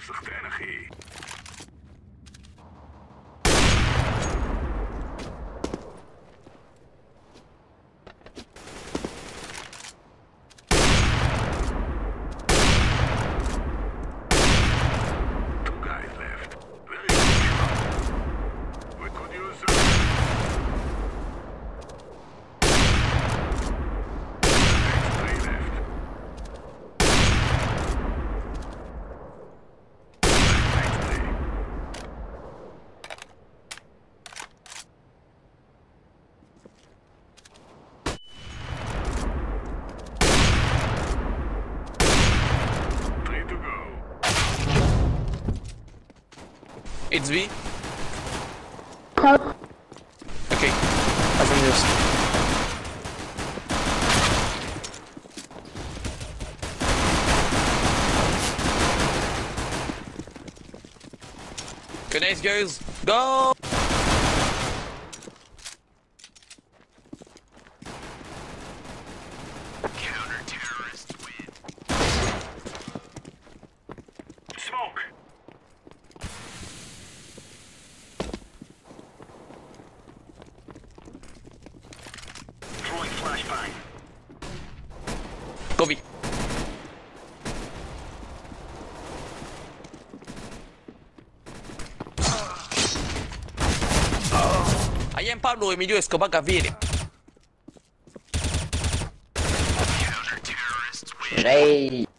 Zachte energie. Two guys left. Very good. We could use them. Three left. Three to go. It's B. Help. Okay. As in this. Good night, guys. Go! Counter-terrorists win. Smoke. Throwing flashbang. Go B. Ayan Pablo e mi dio escobar capire. Counter-terrorists win. Ray.